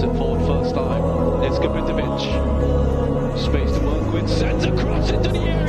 it forward first time. It's Gabridovic. Space to work with, sends a cross into the air.